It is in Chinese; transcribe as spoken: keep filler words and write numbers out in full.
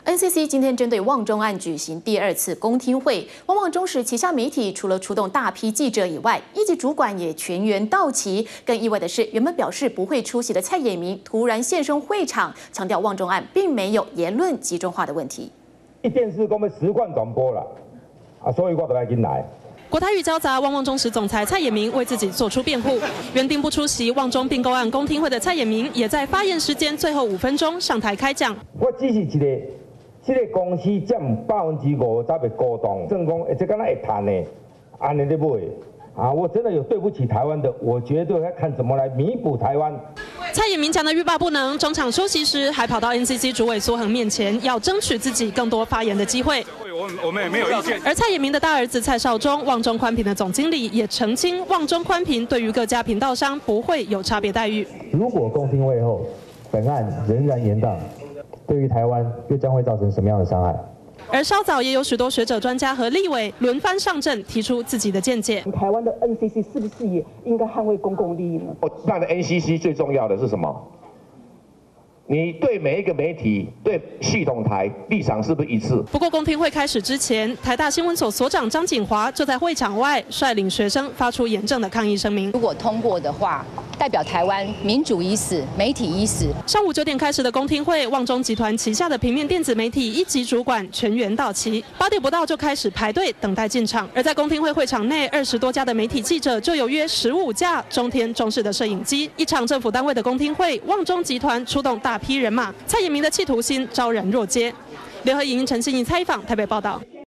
N C C 今天针对旺中案举行第二次公听会，旺旺中时旗下媒体除了出动大批记者以外，一级主管也全员到齐。更意外的是，原本表示不会出席的蔡衍明突然现身会场，强调旺中案并没有言论集中化的问题。 电视公们实况转播了，啊，所以我都要进来。 国台语交杂，旺旺中时总裁蔡衍明为自己做出辩护。原定不出席旺中并购案公听会的蔡衍明，也在发言时间最后五分钟上台开讲。 我只是一个，这个公司占百分之五十的股东，正讲，而且敢若会谈的，安尼咧买。 啊，我真的有对不起台湾的，我绝对要看怎么来弥补台湾。 蔡衍明讲的欲罢不能，中场休息时还跑到 N C C 主委苏恒面前，要争取自己更多发言的机会。 我我们也没有意见。 而蔡衍明的大儿子蔡少忠，旺中宽频的总经理也澄清，旺中宽频对于各家频道商不会有差别待遇。 如果公听会后本案仍然延宕，对于台湾又将会造成什么样的伤害？ 而稍早也有许多学者、专家和立委轮番上阵，提出自己的见解。 台湾的 N C C 是不是也应该捍卫公共利益呢？ 我办的 N C C 最重要的是什么？你对每一个媒体、对系统台立场是不是一致？ 不过，公听会开始之前，台大新闻所所长张锦华就在会场外率领学生发出严正的抗议声明。 如果通过的话，代表台湾民主已死，媒体已死。 上午九点开始的公听会，旺中集团旗下的平面电子媒体一级主管全员到齐，八点不到就开始排队等待进场。而在公听会会场内，二十多家的媒体记者就有约十五架中天中视的摄影机。一场政府单位的公听会，旺中集团出动大批人马，蔡衍明的企图心昭然若揭。联合影音陈信怡采访台北报道。